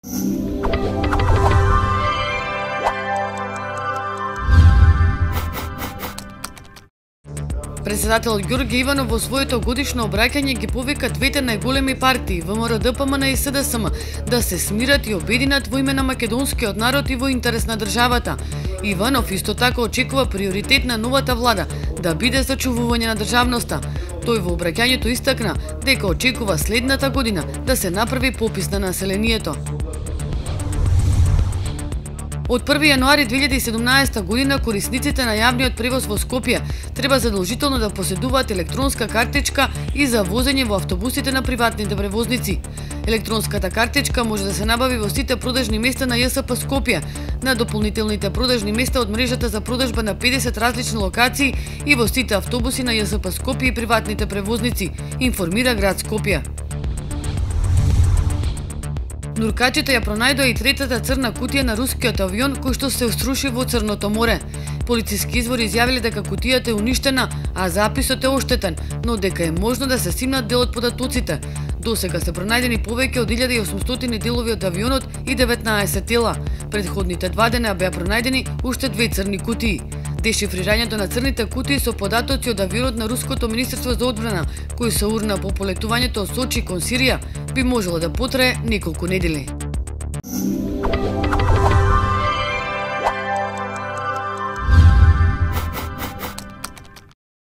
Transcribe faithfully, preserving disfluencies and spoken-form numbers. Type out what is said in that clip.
Председателот Ѓорѓе Иванов во своето годишно обраќање ги повика двете најголеми партии ВМРО-ДПМН и СДСМ да се смират и обединат во име на македонскиот народ и во интерес на државата. Иванов исто така очекува приоритет на новата влада да биде зачувување на државноста. Тој во обраќањето истакна дека очекува следната година да се направи попис на населението. Од први јануари две илјади и седумнаесета година корисниците на јавниот превоз во Скопје треба задолжително да поседуваат електронска картичка и за возење во автобусите на приватните превозници. Електронската картичка може да се набави во сите продажни места на ЈСП Скопје, на дополнителните продажни места од мрежата за продажба на педесет различни локации и во сите автобуси на ЈСП Скопје и приватните превозници, информира град Скопје. Нуркачите ја пронајдоа и третата црна кутија на рускиот авион кој што се сруши во Црното море. Полициски извори изјавиле дека кутијата е уништена, а записот е оштетен, но дека е можно да се симнат дел од податоците. Досега се пронајдени повеќе од илјада и осумстотини делови од авионот и деветнаесет тела. Предходните два дена беа пронајдени уште две црни кутии. Дешифрирањето на црните кутии со податоци од авионот на Руското министерство за одбрана, кој се урна по полетувањето од Сочи кон Сирија, би можело да потрае неколку недели.